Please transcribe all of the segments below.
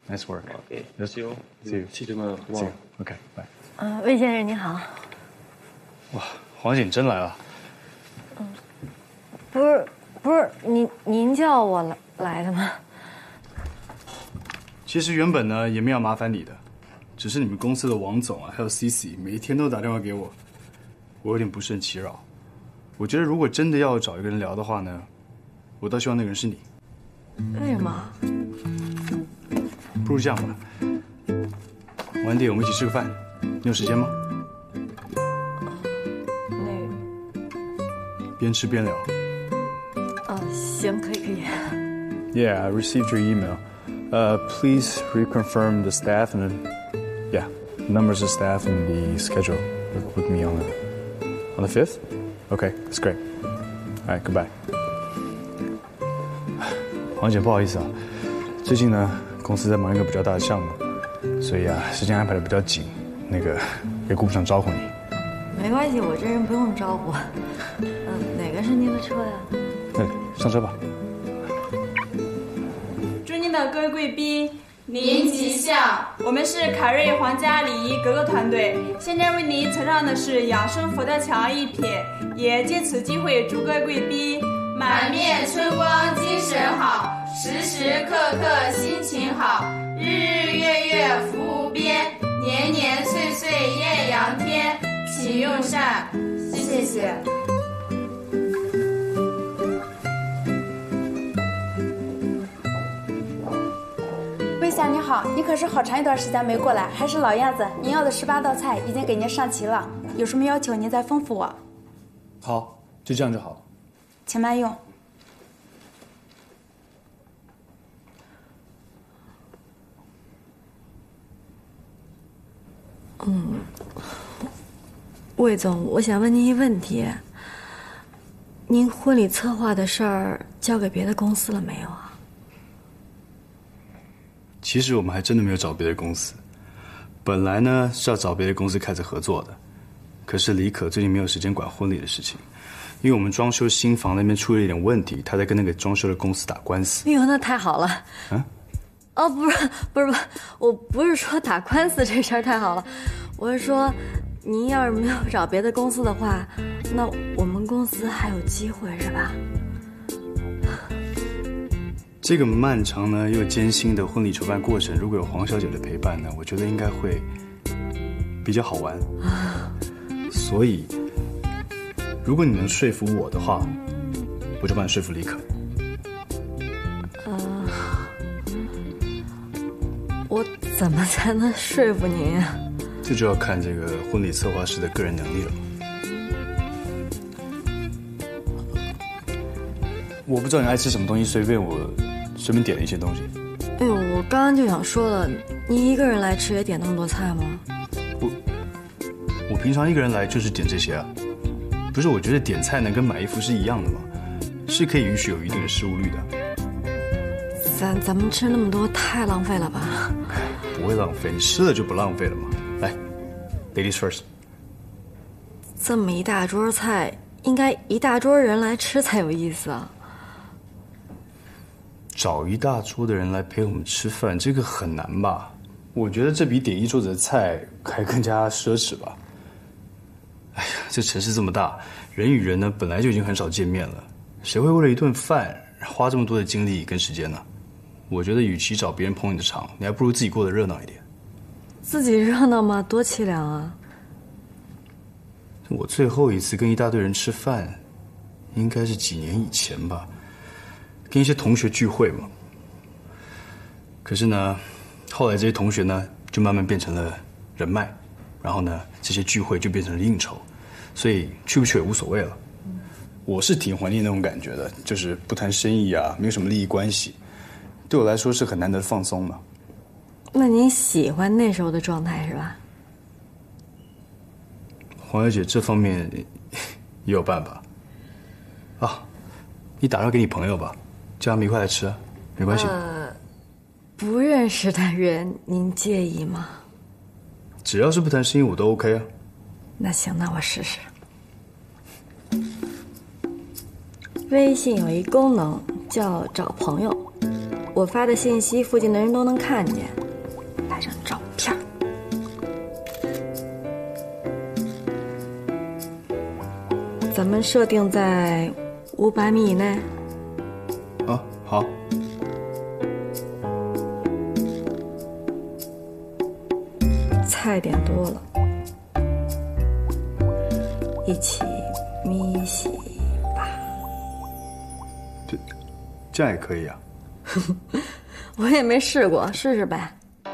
Nice work. Okay. See you. See you. See you. See you. OK,拜。 魏先生您好。 哇，黄姐你真来了。 不是，您叫我来的吗？ 其实原本呢也没有麻烦你的，只是你们公司的王总啊，还有 CC 每一天都打电话给我，我有点不胜其扰。我觉得如果真的要找一个人聊的话呢，我倒希望那个人是你。 为什么？ 不如这样吧，晚点我们一起吃个饭，你有时间吗？边吃边聊。 行，可以。 Yeah, I received your email. Please reconfirm the staff and yeah, numbers of staff and the schedule with me on the 5th. Okay, that's great. All right, goodbye. 黄姐，不好意思啊，最近呢公司在忙一个比较大的项目，所以啊时间安排的比较紧，也顾不上招呼你。 没关系，我这人不用招呼。哪个是您的车呀？ 那里，上车吧。 尊敬的各位贵宾，您吉祥！我们是凯瑞皇家礼仪格格团队，现在为您呈上的是养生佛跳墙一品，也借此机会祝各位贵宾满面春光精神好，时时刻刻心情好，日日月月福无边，年年岁岁艳阳天，请用膳，谢谢。 魏夏你好，你可是好长一段时间没过来，还是老样子，您要的18道菜已经给您上齐了，有什么要求您再吩咐我。 好，就这样就好了。 请慢用。 魏总，我想问您一个问题，您婚礼策划的事儿交给别的公司了没有啊？ 其实我们还真的没有找别的公司，本来呢是要找别的公司开始合作的，可是李可最近没有时间管婚礼的事情，因为我们装修新房那边出了一点问题，他在跟那个装修的公司打官司。 哎呦，那太好了。 嗯？ 哦，不是，我不是说打官司这事儿太好了，我是说，您要是没有找别的公司的话，那我们公司还有机会是吧？ 这个漫长呢又艰辛的婚礼筹办过程，如果有黄小姐的陪伴呢，我觉得应该会比较好玩。所以，如果你能说服我的话，我就帮你说服李可。 我怎么才能说服您呀？ 这就要看这个婚礼策划师的个人能力了。我不知道你爱吃什么东西，随便点了一些东西。 哎呦，我刚刚就想说了，您一个人来吃也点那么多菜吗？ 我平常一个人来就是点这些啊。不是，我觉得点菜呢跟买衣服是一样的嘛，是可以允许有一定的失误率的。 咱们吃那么多太浪费了吧？ 不会浪费，你吃了就不浪费了嘛。来 ，ladies first。 这么一大桌菜，应该一大桌人来吃才有意思啊。 找一大桌的人来陪我们吃饭，这个很难吧？我觉得这比点一桌子的菜还更加奢侈吧。哎呀，这城市这么大，人与人呢本来就已经很少见面了，谁会为了一顿饭花这么多的精力跟时间呢？我觉得与其找别人捧你的场，你还不如自己过得热闹一点。 自己热闹吗？多凄凉啊！ 我最后一次跟一大堆人吃饭，应该是几年以前吧，跟一些同学聚会嘛。可是呢，后来这些同学呢，就慢慢变成了人脉，然后呢，这些聚会就变成了应酬，所以去不去也无所谓了。我是挺怀念那种感觉的，就是不谈生意啊，没有什么利益关系，对我来说是很难得的放松嘛。 那您喜欢那时候的状态是吧？ 黄小姐这方面也有办法啊，你打电话给你朋友吧，叫他们一块来吃啊，没关系。 不认识的人，您介意吗？ 只要是不谈生意，我都 OK 啊。 那行，那我试试。微信有一功能叫找朋友，我发的信息附近的人都能看见。 拍张照片。咱们设定在500米以内。 啊，好。 菜点多了，一起咪洗吧。 这样也可以啊。 我也没试过，试试呗。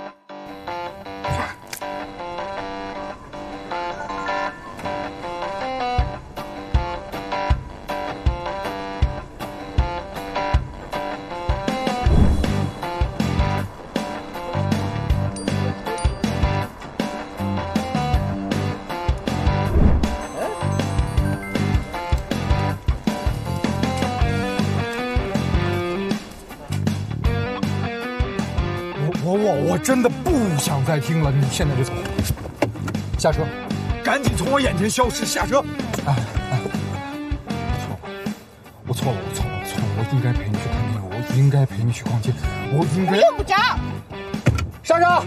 我真的不想再听了，你现在就走，下车，赶紧从我眼前消失，下车！我错了，我应该陪你去看电影，我应该陪你去逛街，我应该。 用不着。 下车。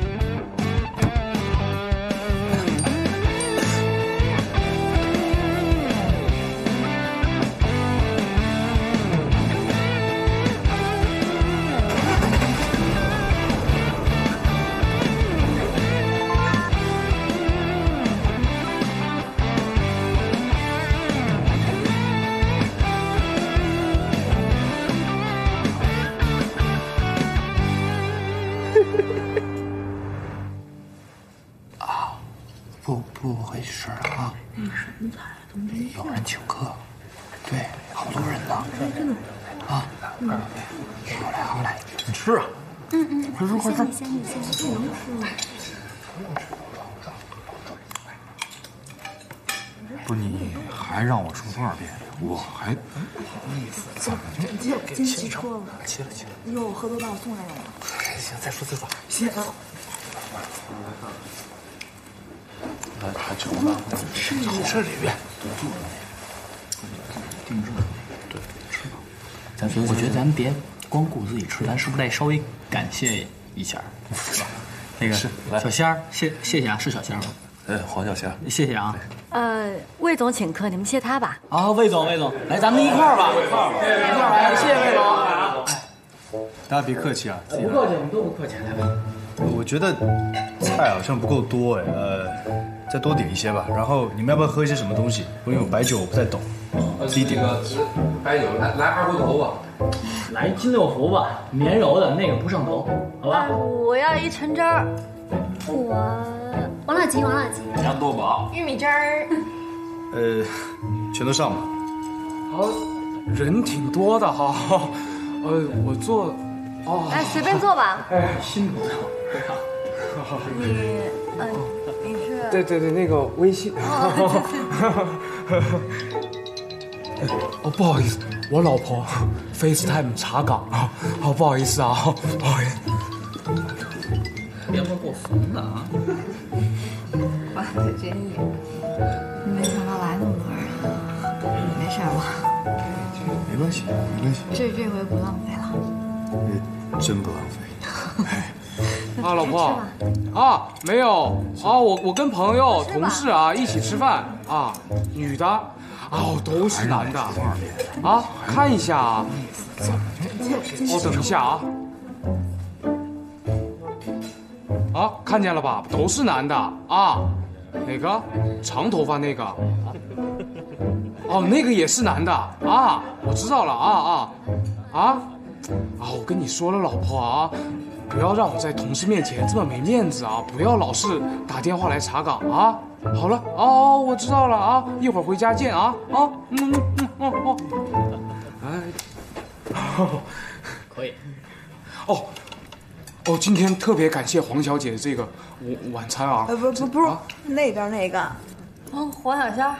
不回事啊！有人请客，对，好多人呢。啊，好来，你吃啊！快吃！ 不是你还让我说多少遍？我还怎么真吃错了？ 切了。 哟，喝多把我送来了。 行，再说次吧。 行。 还成了，这里边定制，对，吃吧。我觉得咱们别光顾自己吃，咱是不是得稍微感谢一下，是吧？那个小仙儿，谢谢啊，是小仙儿吗？ 黄小仙， 谢谢啊。 魏总请客，你们谢他吧。 啊，魏总，来，咱们一块儿吧，一块儿来，谢谢魏总。 大家别客气啊， 不客气，我们都不客气，来吧。 我觉得菜好像不够多哎，再多点一些吧。然后你们要不要喝一些什么东西？因为我白酒我不太懂，自己点。 白酒来二锅头吧， 来金六福吧，绵柔的那个不上头，好吧？ 我要一橙汁儿。 王老吉， 杨多宝， 玉米汁儿。 全都上吧。 人挺多的哈。我坐。 哎，随便坐吧。 辛苦了。 你是？ 对，那个微信。不好意思，我老婆 FaceTime 查岗啊。不好意思啊，不好意思。 别摸过分了啊！ 哇，这真野！没想到来那么多人啊，没事吧？ 没关系。 这回不浪费了。 真不浪费。 老婆。没有我跟朋友同事一起吃饭女的都是男的看一下等一下看见了吧？都是男的哪个长头发那个那个也是男的我知道了我跟你说了，老婆不要让我在同事面前这么没面子不要老是打电话来查岗好了我知道了一会儿回家见可以今天特别感谢黄小姐的这个晚餐不是那边那个黄小仙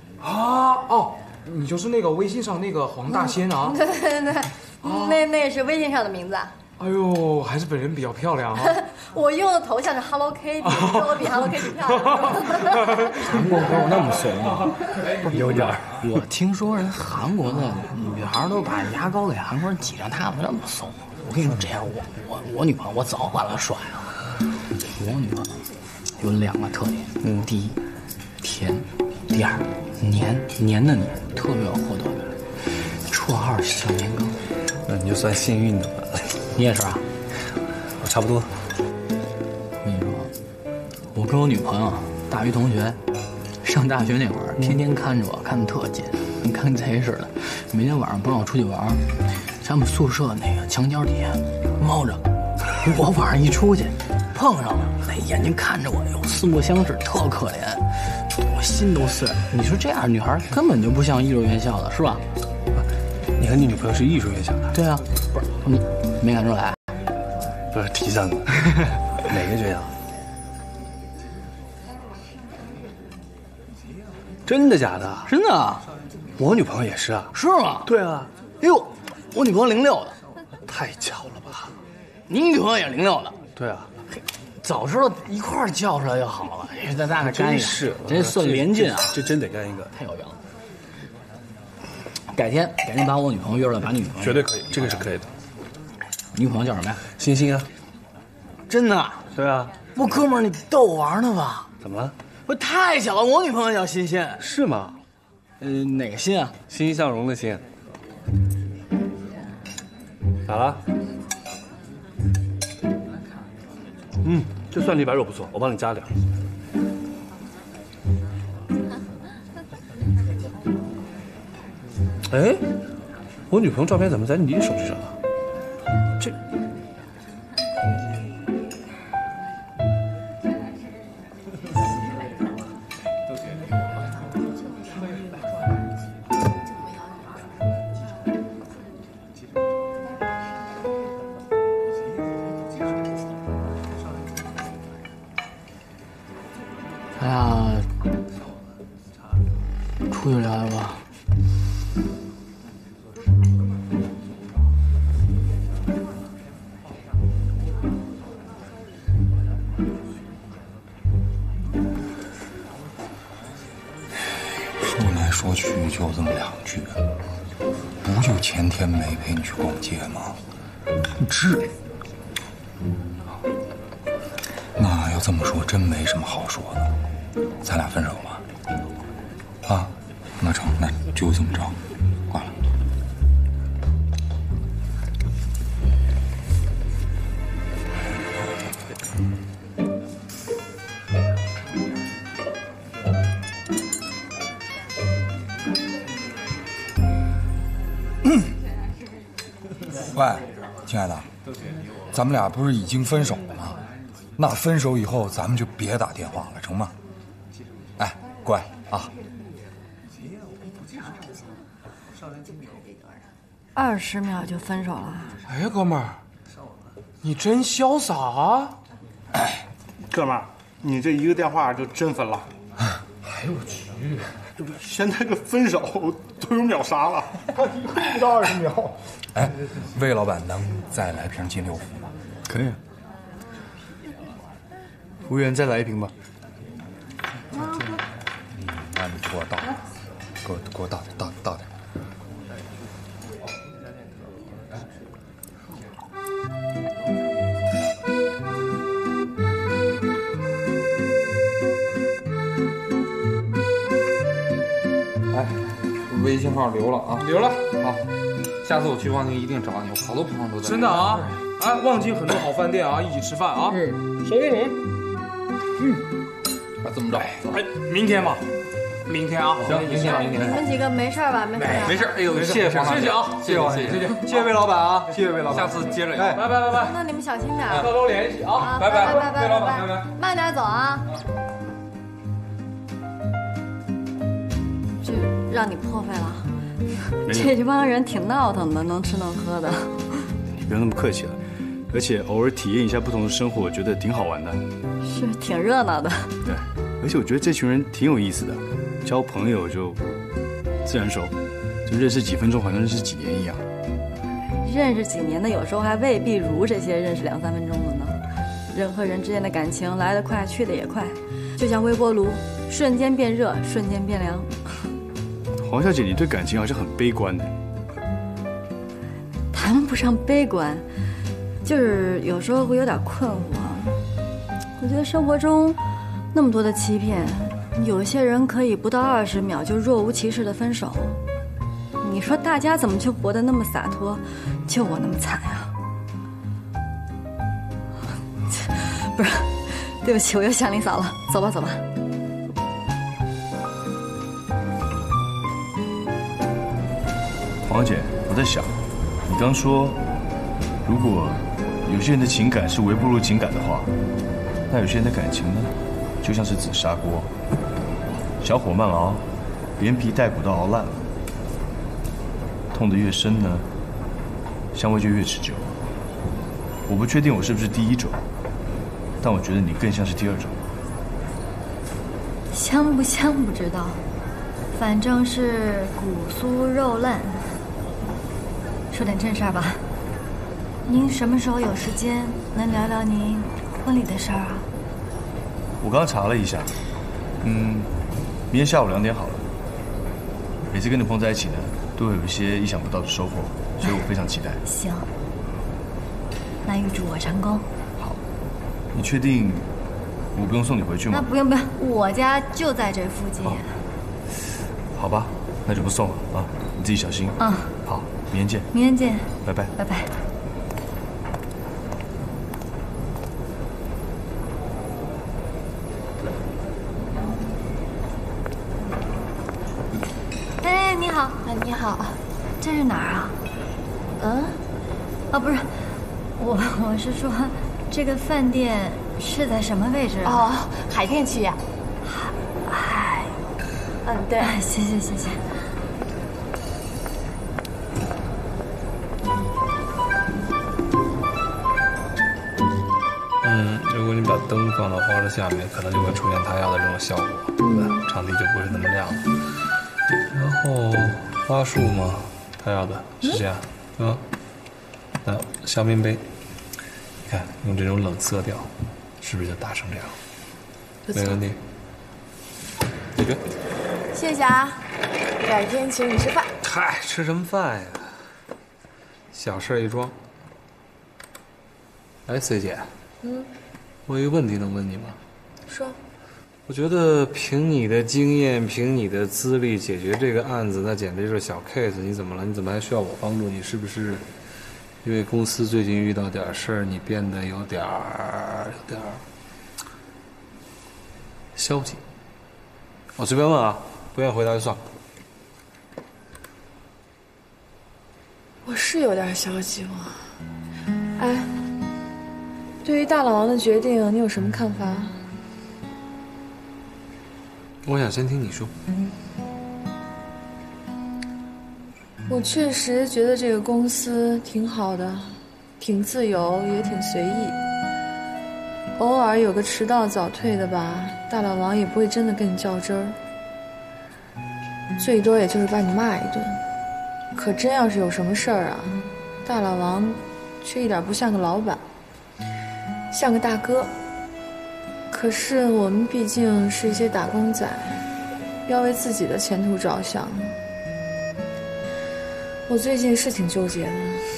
你就是那个微信上那个黄大仙对，那是微信上的名字。 哎呦，还是本人比较漂亮我用的头像是 Hello Kitty， 说我比 Hello Kitty 漂亮。 韩国狗那么怂有点。我听说人韩国的女孩都把牙膏给韩国人挤上，他们那么怂。我跟你说这样，我女朋友我早晚了甩了。 我女朋友有2个特点，第一，甜；第二，黏的你，特别有获得感。绰号是小年糕， 那你就算幸运的吧。 你也是啊？ 我差不多。 我跟你说，我跟我女朋友大学同学，上大学那会儿，天天看着我，看得特紧，跟看贼似的。每天晚上帮我出去玩，在我们宿舍那个墙角底下猫着。我晚上一出去，碰上了，那眼睛看着我，四目相视，特可怜，我心都碎了。你说这样女孩根本就不像艺术院校的，是吧？ 你和你女朋友是艺术院校的？ 对啊，不是你没看出来？ 不是提上的，哪个学校？真的假的？ 真的啊！ 我女朋友也是啊。 是吗？ 对啊。 哎呦，我女朋友06的， 太巧了吧？ 你女朋友也06的？ 对啊。 早知道一块儿叫出来就好了。咱俩干一个， 真是， 这算连劲啊！ 这真得干一个， 太有用了。改天把我女朋友约出来，把你女朋友绝对可以，这个是可以的。 女朋友叫什么呀？ 星星啊。 真的？ 对啊。 我哥们儿，你逗我玩呢吧？ 怎么了？ 我太巧了，我女朋友叫欣欣。 是吗？ 哪个欣啊？ 欣欣向荣的欣。咋了？这蒜泥白肉不错，我帮你加点。哎，我女朋友照片怎么在你手机上啊？这。 哎呀，出去聊聊吧。 说来说去就这么2句，不就前天没陪你去逛街吗？至于？那要这么说，真没什么好说的，咱俩分手吧。啊，那成，那就这么着，挂了。喂，亲爱的，咱们俩不是已经分手了吗？那分手以后咱们就别打电话了，成吗？哎，乖啊 ！20秒就分手了？ 哎，哥们儿，你真潇洒啊！ 哎，哥们儿，你这一个电话就真分了。 哎呦我去， 这不现在这分手都有秒杀了，不到20秒。 哎，魏老板能再来瓶金六福吗？ 可以啊。服务员，再来一瓶吧。 那你给我倒，给我倒点。 哎，微信号留了啊， 留了。 好，下次我去望京一定找你，我好多朋友都在。 真的啊？哎，望京很多好饭店啊，一起吃饭啊。手给你。 那这么着， 哎，明天吧。明天啊， 行，明天。 你们几个没事吧？ 没事。哎呦，谢谢黄大姐， 谢谢啊， 谢谢王姐，谢谢魏老板啊，谢谢魏老板，下次接着聊。 拜拜。 那你们小心点， 多多联系啊！ 拜拜，魏老板，拜拜， 慢点走啊。这让你破费了，这帮人挺闹腾的，能吃能喝的。 你不用那么客气了，而且偶尔体验一下不同的生活，我觉得挺好玩的。 是挺热闹的。 对，而且我觉得这群人挺有意思的，交朋友就自然熟，就认识几分钟好像认识几年一样。 认识几年的有时候还未必如这些认识2、3分钟的呢。人和人之间的感情来得快，去得也快，就像微波炉，瞬间变热，瞬间变凉。 黄小姐，你对感情好像很悲观的。 谈不上悲观，就是有时候会有点困惑。 我觉得生活中那么多的欺骗，有些人可以不到20秒就若无其事的分手。你说大家怎么就活得那么洒脱，就我那么惨啊？不是，对不起，我又想你嫂了。走吧，走吧。 黄小姐，我在想，你刚说，如果有些人的情感是微波炉情感的话，那有些人的感情呢，就像是紫砂锅，小火慢熬，连皮带骨都熬烂了。痛得越深呢，香味就越持久。我不确定我是不是第一种，但我觉得你更像是第2种。 香不香不知道，反正是骨酥肉烂。说点正事儿吧，您什么时候有时间能聊聊您婚礼的事儿啊？ 我刚查了一下，明天下午2点好了。每次跟你碰在一起呢，都会有一些意想不到的收获，所以我非常期待。 行，那预祝我成功。 好，你确定我不用送你回去吗？ 那不用不用，我家就在这附近。 好吧，那就不送了啊，你自己小心。好，明天见。 明天见， 拜拜。 拜拜。哎，你好。 你好。 这是哪儿啊？不是，我是说，这个饭店是在什么位置啊？ 海淀区呀。 海。 对。 谢谢。 如果你把灯放到花的下面，可能就会出现他要的这种效果，对吧？场地就不是那么亮了。然后花束嘛，他要的是这样，那香槟杯，你看用这种冷色调，是不是就打成这样？没问题。解决。 谢谢啊，改天请你吃饭。 嗨，吃什么饭呀？小事一桩。哎，C 姐。我有一个问题能问你吗？ 说。 我觉得凭你的经验，凭你的资历解决这个案子，那简直就是小 case。你怎么了？你怎么还需要我帮助？你是不是因为公司最近遇到点事儿，你变得有点消极？我随便问啊，不愿意回答就算了。 我是有点消极吗？哎，对于大老王的决定，你有什么看法？ 我想先听你说。 我确实觉得这个公司挺好的，挺自由，也挺随意。偶尔有个迟到早退的吧，大老王也不会真的跟你较真儿，最多也就是把你骂一顿。可真要是有什么事儿啊，大老王却一点不像个老板，像个大哥。可是我们毕竟是一些打工仔，要为自己的前途着想。我最近是挺纠结的，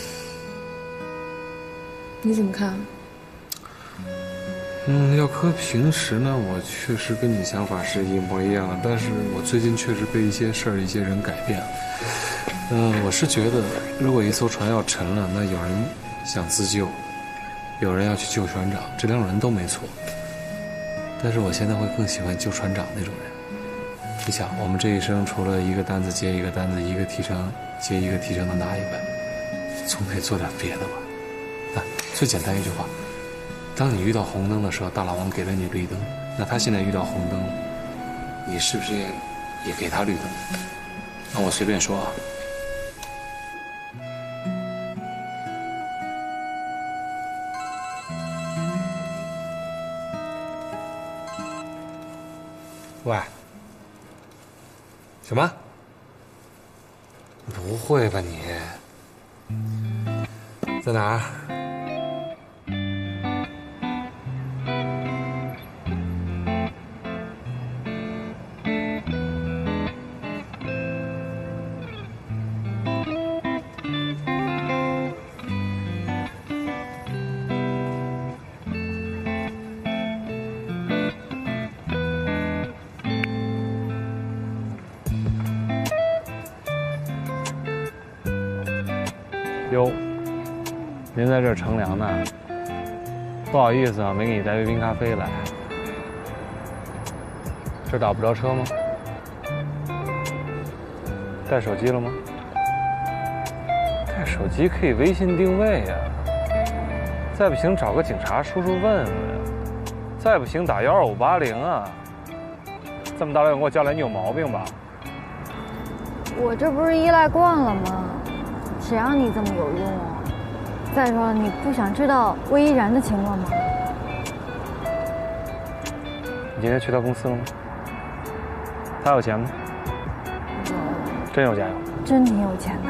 你怎么看？ 要搁平时呢，我确实跟你想法是一模一样的，但是我最近确实被一些事儿、一些人改变了。我是觉得，如果一艘船要沉了，那有人想自救，有人要去救船长，这2种人都没错。但是我现在会更喜欢救船长那种人。你想，我们这一生除了一个单子接一个单子，一个提成接一个提成的拿以外，总得做点别的吧？最简单一句话，当你遇到红灯的时候，大老王给了你绿灯，那他现在遇到红灯，你是不是也给他绿灯？那我随便说啊。喂，什么？不会吧你？在哪儿？ 哟，您在这儿乘凉呢？不好意思啊，没给你带杯冰咖啡来。这打不着车吗？带手机了吗？带手机可以微信定位呀。再不行找个警察叔叔问问呀。再不行打12580啊。这么大老远给我叫来，你有毛病吧？ 我这不是依赖惯了吗？谁让你这么有用啊？再说了，你不想知道魏依然的情况吗？ 你今天去他公司了吗？他有钱吗？ 有。 真有钱有？ 真挺有钱的。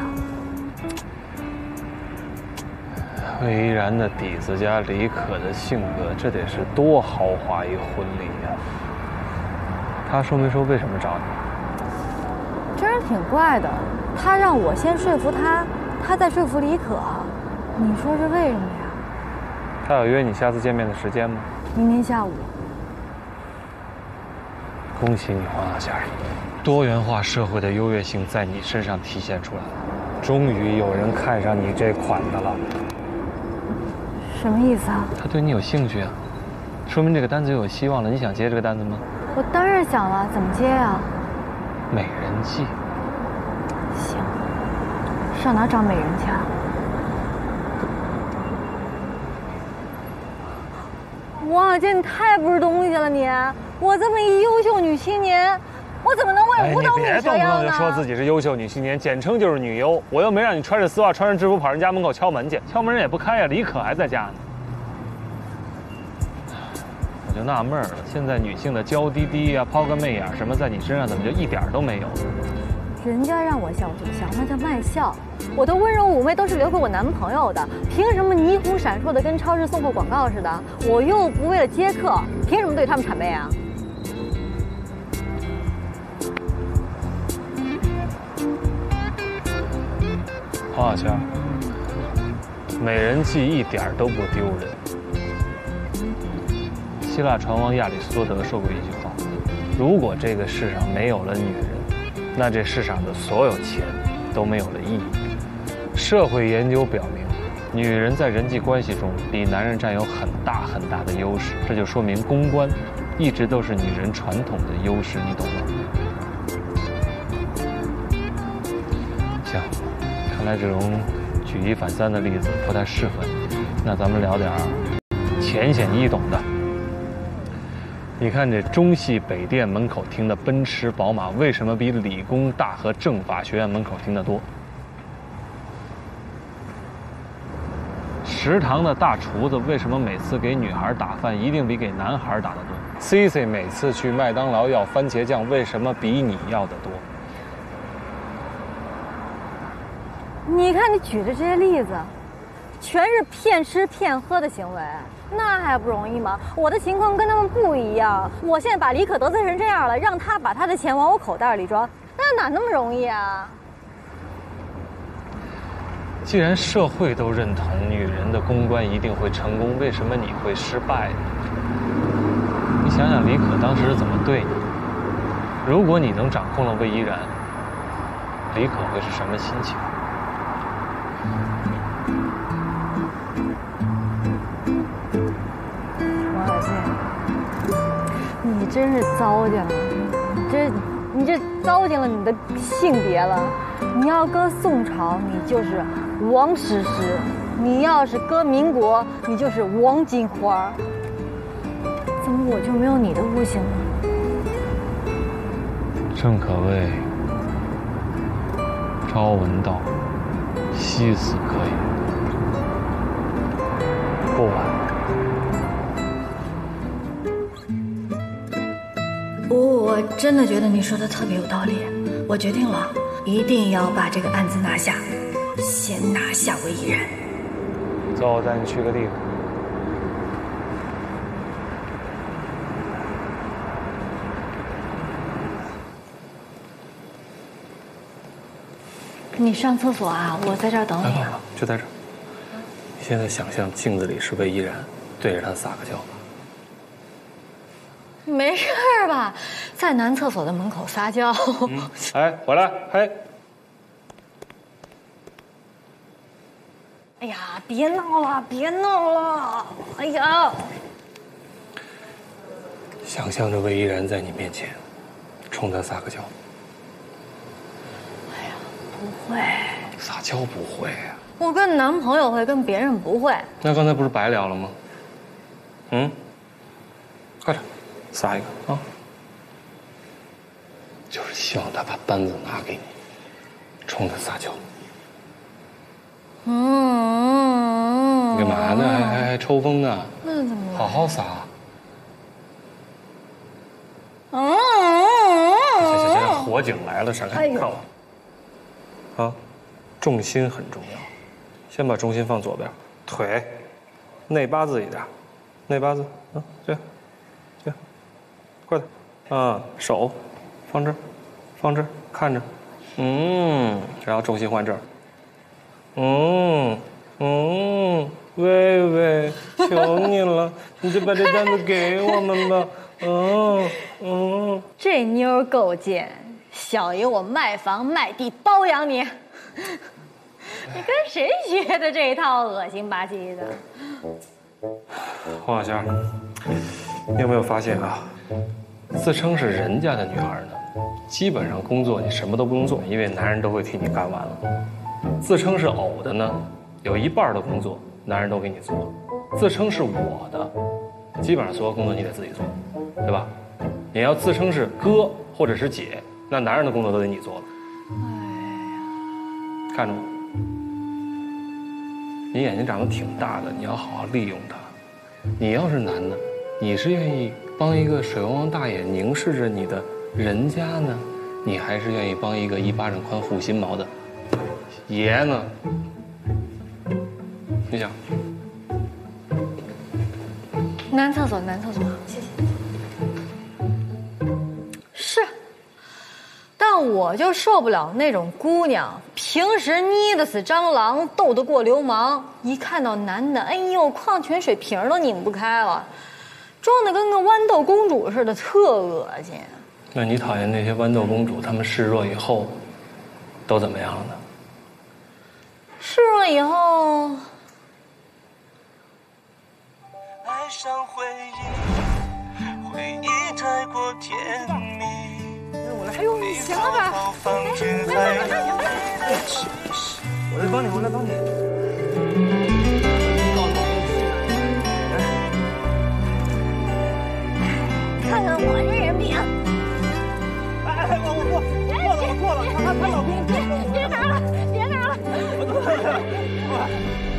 魏依然的底子加李可的性格，这得是多豪华一婚礼呀！他说没说为什么找你？ 这人挺怪的，他让我先说服他，他再说服李可，你说是为什么呀？ 他有约你下次见面的时间吗？ 明天下午。 恭喜你，黄小仙儿，多元化社会的优越性在你身上体现出来了，终于有人看上你这款的了。 什么意思啊？ 他对你有兴趣啊，说明这个单子有希望了。你想接这个单子吗？ 我当然想了，怎么接啊？ 美人计。 行，上哪找美人去啊？王小贱，你太不是东西了你！我这么一优秀女青年，我怎么能为舞蹈女折腰呢？ 你别动不动就说自己是优秀女青年，简称就是女优。我又没让你穿着丝袜、穿着制服跑人家门口敲门去，敲门人也不开呀，李可还在家呢。我就纳闷了，现在女性的娇滴滴呀、抛个媚眼什么，在你身上怎么就一点都没有呢？ 人家让我笑就笑，那叫卖笑。我的温柔妩媚都是留给我男朋友的，凭什么霓虹闪烁的跟超市送货广告似的？我又不为了接客，凭什么对他们谄媚啊？ 黄小仙，美人计一点都不丢人。希腊船王亚里士多德说过一句话：如果这个世上没有了女人，那这世上的所有钱都没有了意义。社会研究表明，女人在人际关系中比男人占有很大很大的优势，这就说明公关一直都是女人传统的优势，你懂吗？行，看来这种举一反三的例子不太适合你，那咱们聊点浅显易懂的。你看这中戏北店门口停的奔驰、宝马，为什么比理工大和政法学院门口停的多？食堂的大厨子为什么每次给女孩打饭一定比给男孩打得多 ？Cici 每次去麦当劳要番茄酱，为什么比你要的多？ 你看你举的这些例子，全是骗吃骗喝的行为。那还不容易吗？我的情况跟他们不一样，我现在把李可得罪成这样了，让他把他的钱往我口袋里装，那哪那么容易啊？ 既然社会都认同女人的公关一定会成功，为什么你会失败呢？你想想李可当时是怎么对你？如果你能掌控了魏依然，李可会是什么心情？ 你真是糟践了，你这糟践了你的性别了。你要搁宋朝，你就是王诗诗；你要是搁民国，你就是王金花。怎么我就没有你的悟性呢？ 正可谓朝闻道，夕死可矣。不晚。 我真的觉得你说的特别有道理，我决定了，一定要把这个案子拿下，先拿下魏依然。 走，我带你去个地方。 你上厕所啊？我在这儿等你啊。 就在这儿。你现在想象镜子里是魏依然，对着他撒个娇吧。 没事吧？在男厕所的门口撒娇。 哎，回来，嘿。 哎呀，别闹了，别闹了！哎呀， 想象着魏依然在你面前，冲他撒个娇。 哎呀，不会， 撒娇不会啊。 我跟男朋友会，跟别人不会。 那刚才不是白聊了吗？嗯，快点，撒一个啊！就是希望他把扳子拿给你，冲他撒娇。你干嘛呢？还抽风呢？ 那怎么了？ 好好撒。行，火警来了，闪开！看我。啊，重心很重要，先把重心放左边，腿内八字一点，内八字，这样，快点，啊，手放这儿，放这儿，看着，然后重心换这儿，薇薇，求你了，你就把这单子给我们吧。 这妞够贱，小爷我卖房卖地包养你。你跟谁学的这一套恶心吧唧的？ 黄小仙，你有没有发现啊？自称是人家的女孩呢，基本上工作你什么都不用做，因为男人都会替你干完了。自称是偶的呢，有一半的工作男人都给你做。自称是我的，基本上所有工作你得自己做，对吧？你要自称是哥或者是姐，那男人的工作都得你做了。看着我，你眼睛长得挺大的，你要好好利用它。你要是男的，你是愿意帮一个水汪汪大眼凝视着你的人家呢，你还是愿意帮一个一巴掌宽护心毛的爷呢？你想？ 男厕所，男厕所，谢谢。是，但我就受不了那种姑娘，平时捏得死蟑螂，斗得过流氓，一看到男的，哎呦，矿泉水瓶都拧不开了，装得跟个豌豆公主似的，特恶心。 那你讨厌那些豌豆公主，她们示弱以后都怎么样了呢？ 示弱以后。 爱上回忆，回忆太过甜蜜。 哎呦，你行了吧？ 我来帮你，我来帮你。 看看我这人品。 哎，我错了，他老公， 别拿了，别拿了。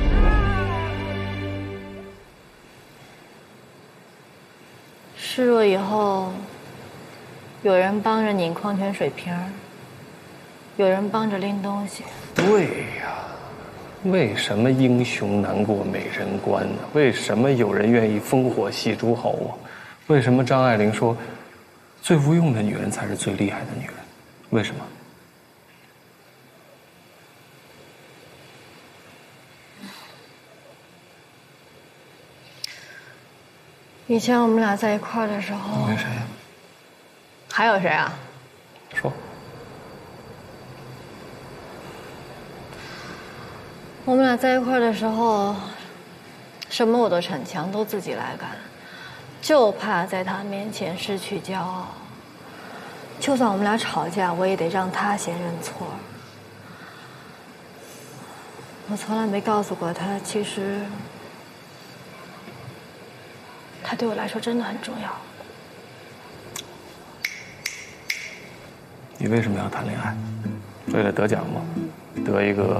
示弱以后，有人帮着拧矿泉水瓶，有人帮着拎东西。 对呀，为什么英雄难过美人关呢？为什么有人愿意烽火戏诸侯啊？为什么张爱玲说，最无用的女人才是最厉害的女人？为什么？ 以前我们俩在一块儿的时候， 那谁呀？ 还有谁啊？ 说。 我们俩在一块儿的时候，什么我都逞强，都自己来干，就怕在他面前失去骄傲。就算我们俩吵架，我也得让他先认错。我从来没告诉过他，其实他对我来说真的很重要。 你为什么要谈恋爱？为了得奖吗？得一个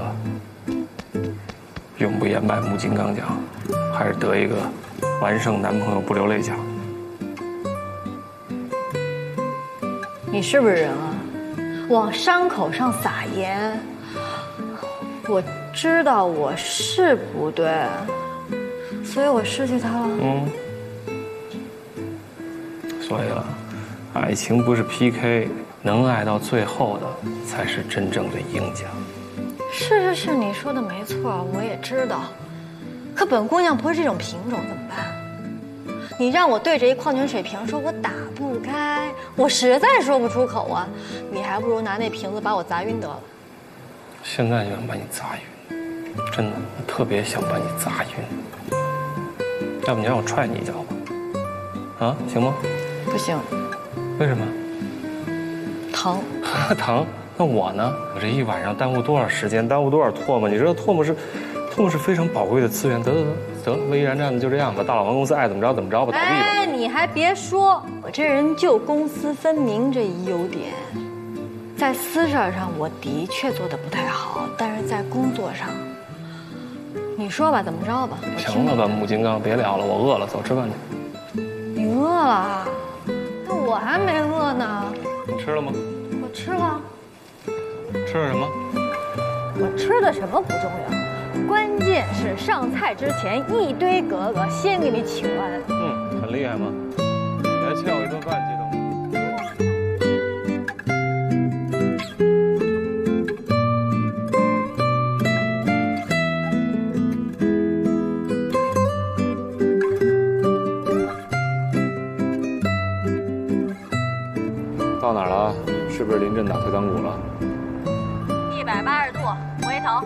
永不言败木金刚奖，还是得一个完胜男朋友不流泪奖？ 你是不是人啊？往伤口上撒盐。我知道我是不对，所以我失去他了。 所以了，爱情不是 PK， 能爱到最后的才是真正的赢家。 是，你说的没错，我也知道。可本姑娘不是这种品种，怎么办？你让我对着一矿泉水瓶说我打不开，我实在说不出口啊。你还不如拿那瓶子把我砸晕得了。 现在就想把你砸晕。 真的，我特别想把你砸晕。要不你让我踹你一脚吧？啊，行吗？ 不行。 为什么？ 疼。 疼？那我呢？我这一晚上耽误多少时间，耽误多少唾沫？你知道唾沫是非常宝贵的资源。得了，威然站的就这样吧，大老王公司爱怎么着怎么着吧，倒闭吧。 哎，你还别说，我这人就公私分明这一优点。在私事上我的确做得不太好，但是在工作上，你说吧，怎么着吧？ 行了吧，木金刚，别聊了，我饿了，走吃饭去。 你饿了啊？那我还没饿呢。 你吃了吗？ 我吃了。 吃了什么？ 我吃的什么不重要，关键是上菜之前一堆格格先给你请安。 很厉害吗？你还欠我一顿饭，记得吗？到哪儿了？是不是临阵打退堂鼓了 ？180度回头。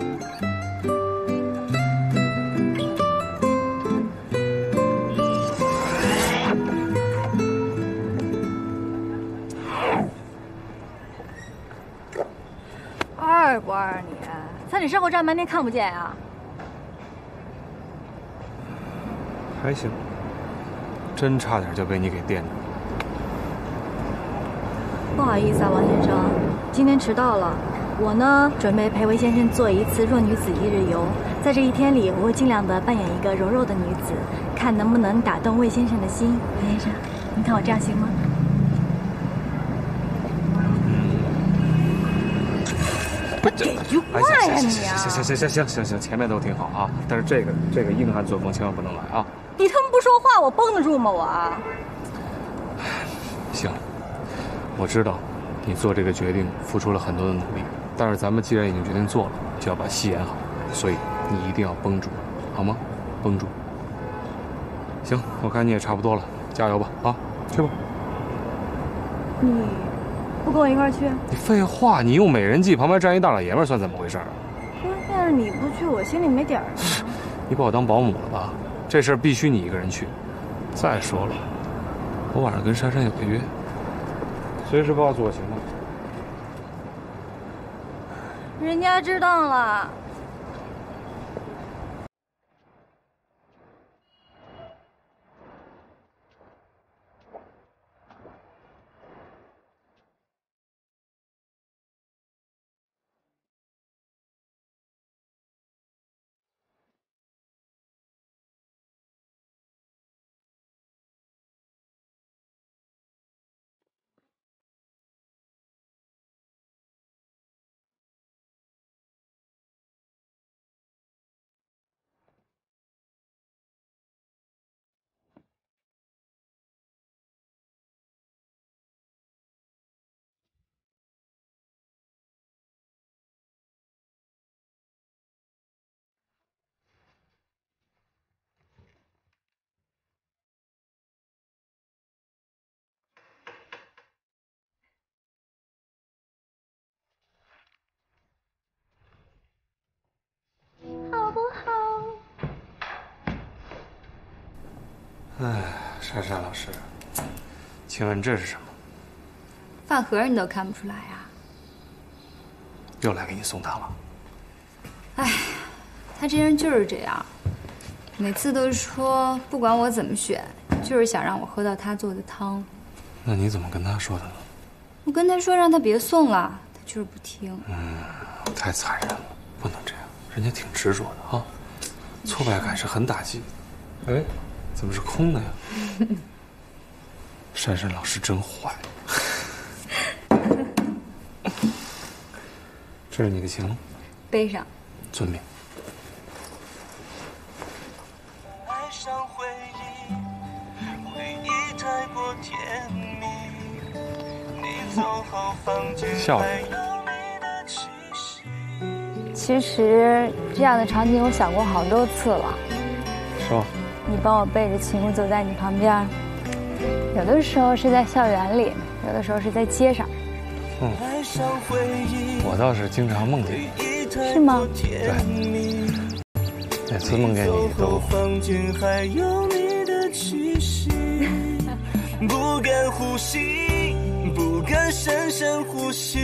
二不二你？在你身后站半天看不见呀？ 还行，真差点就被你给电着。 不好意思啊，王先生，今天迟到了。我呢，准备陪魏先生做一次弱女子一日游，在这一天里，我会尽量的扮演一个柔弱的女子，看能不能打动魏先生的心。魏先生，你看我这样行吗？ 不是， 快呀你啊！ 行，前面都挺好啊，但是这个硬汉作风千万不能来啊！ 你他妈不说话，我绷得住吗？我。 行，我知道你做这个决定付出了很多的努力，但是咱们既然已经决定做了，就要把戏演好，所以你一定要绷住，好吗？绷住。行，我看你也差不多了，加油吧！啊，去吧。 你不跟我一块去？ 你废话，你用美人计旁边站一大老爷们算怎么回事？ 关键是你不去，我心里没底儿。 你把我当保姆了吧？这事儿必须你一个人去。再说了，我晚上跟珊珊有个约，随时报诉我行吗？ 人家知道了。 哎，珊珊老师，请问这是什么？ 饭盒你都看不出来呀？ 又来给你送汤了。 哎，他这人就是这样，每次都说不管我怎么选，就是想让我喝到他做的汤。 那你怎么跟他说的呢？ 我跟他说让他别送了，他就是不听。 太残忍了，不能这样，人家挺执着的啊，挫败感是很打击。哎。怎么是空的呀？珊珊老师真坏。这是你的情， 背上。 遵命。 爱上回忆，回忆太过甜蜜。你走后房间笑了。 其实这样的场景我想过好多次了。 说。 你帮我背着琴，我走在你旁边，有的时候是在校园里，有的时候是在街上。 我倒是经常梦见你。 是吗？ 对， 每次梦见你都。 房间还有你的气息，不敢呼吸，不敢深深呼吸。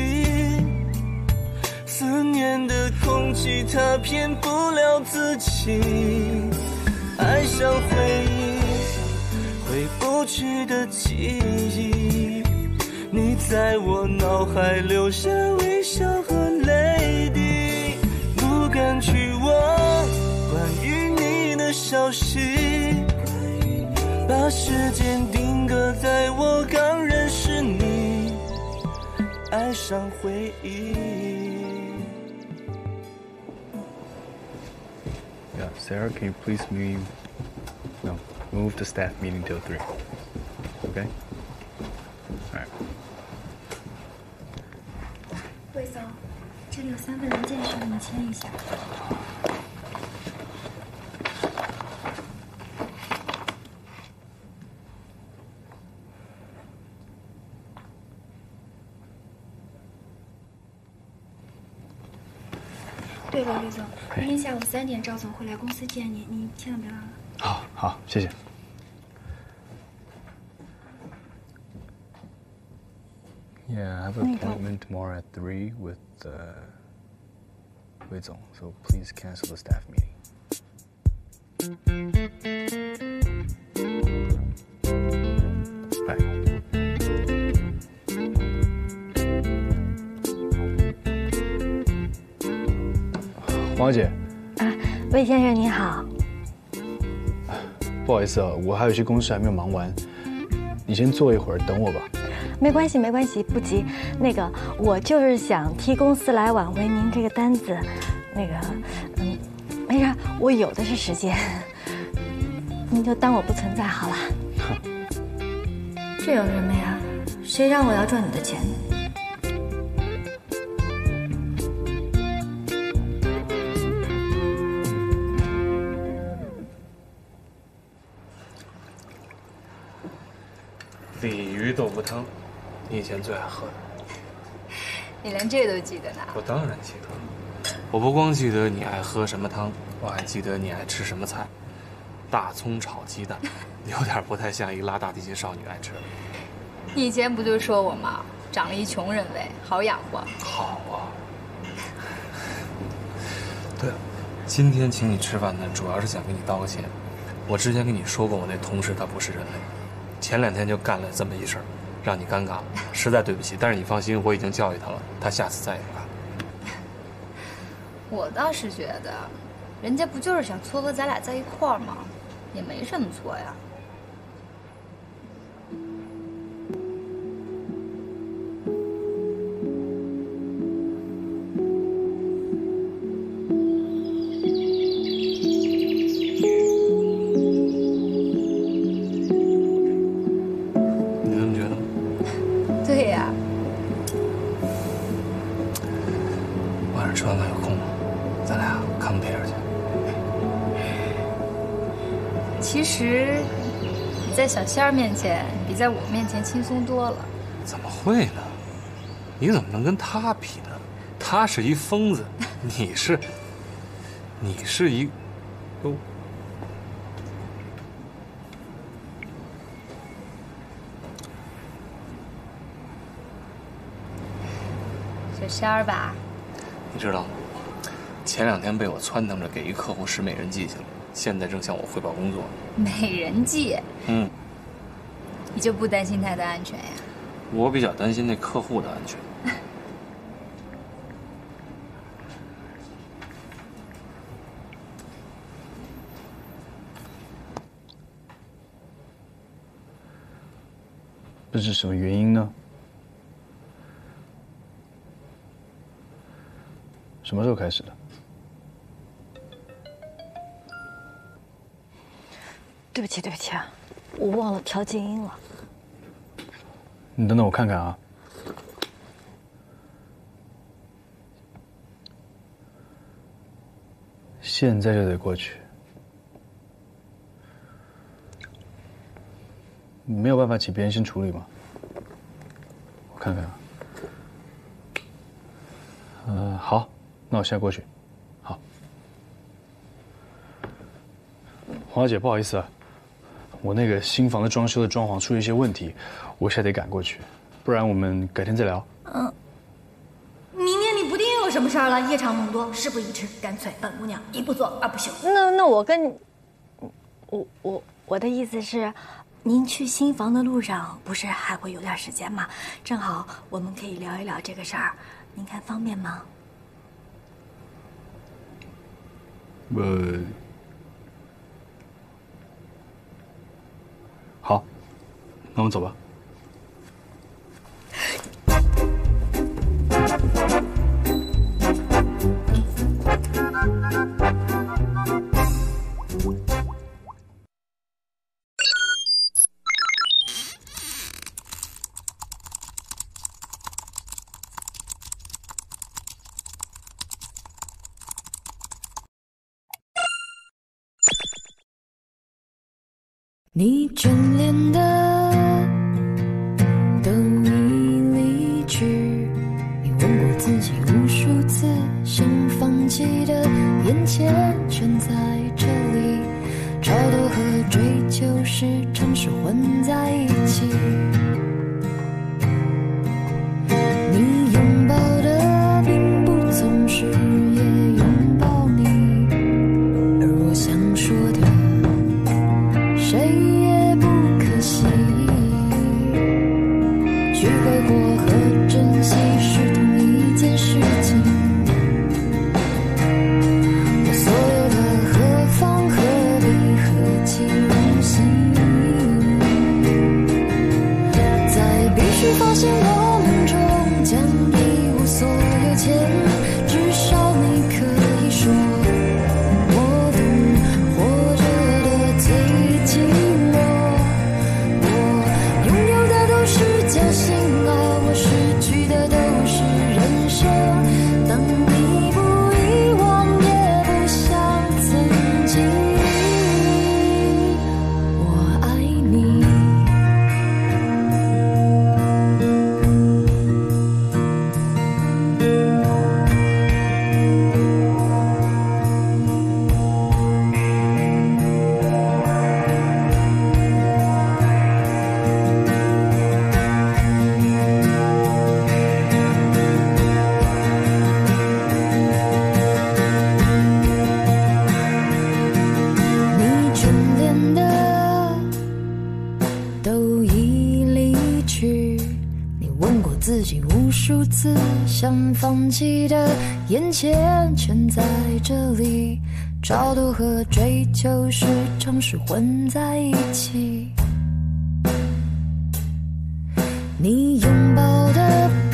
思念的空气，它骗不了自己。爱上回忆，回不去的记忆。你在我脑海留下微笑和泪滴，不敢去问关于你的消息，把时间定格在我刚认识你，爱上回忆。 Yeah, Sarah, can you please move the staff meeting till 3? Okay? All right. 魏总，这里有3份文件需要你签一下。对了，魏总，明天下午3点赵总会来公司见你，你千万别忘了。 好，好，谢谢。Yeah, I have an appointment tomorrow at 3 with Wei Zong, so please cancel the staff meeting. Bye. 黄小姐。 啊，魏先生你好。 不好意思啊，我还有些公事还没有忙完，你先坐一会儿，等我吧。 没关系，没关系，不急。那个，我就是想替公司来挽回您这个单子。那个，没事，我有的是时间，您就当我不存在好了。这有什么呀？谁让我要赚你的钱？ 鲤鱼豆腐汤，你以前最爱喝的。 你连这都记得呢？ 我当然记得。我不光记得你爱喝什么汤，我还记得你爱吃什么菜。大葱炒鸡蛋，有点不太像一个拉大提琴少女爱吃的。 你以前不就说我吗？长了一穷人味，好养活。 好啊。对了，今天请你吃饭呢，主要是想跟你道个歉。我之前跟你说过，我那同事他不是人类。前2天就干了这么一事儿，让你尴尬了，实在对不起。但是你放心，我已经教育他了，他下次再也不干了。 我倒是觉得，人家不就是想撮合咱俩在一块儿吗？也没什么错呀。 吃完饭有空吗？咱俩看部电影去。 其实你在小仙儿面前比在我面前轻松多了。 怎么会呢？你怎么能跟他比呢？他是一疯子，你是一，哟。 小仙儿吧。 你知道吗？前2天被我撺掇着给一客户使美人计去了，现在正向我汇报工作。 美人计？你就不担心他的安全呀？ 我比较担心那客户的安全。 这是什么原因呢？什么时候开始的？ 对不起，对不起啊，我忘了调静音了。 你等等我看看啊。现在就得过去。你没有办法请别人先处理吗？我看看啊。好。那我现在过去，好。 黄小姐，不好意思啊，我那个新房的装修的装潢出了一些问题，我现在得赶过去，不然我们改天再聊。 明天你不定又有什么事儿了，夜长梦多，事不宜迟，干脆本姑娘一不做二不休。 那我跟你， 我的意思是，您去新房的路上不是还会有点时间吗？正好我们可以聊一聊这个事儿，您看方便吗？ 好，那我们走吧。 你眷恋的都已离去，你问过自己无数次，想放弃的眼前全在这里，超脱和追求时常是混在一起。你拥抱的并不总是也拥抱你，而我想说的谁也不可惜，去挥霍和珍惜是同一件事情。我所有的何方何必何其荣幸，在必须发现我们终将一无所有前，至少你可以说我懂活着的最寂寞。我拥有的都是侥幸啊，我失去的都是人生。当你不遗忘也不像曾经，我爱你。你眷恋的都已离去，你问过自己无数次，想放弃的眼前全在这里，超脱和追求时常是混在一起。你拥抱的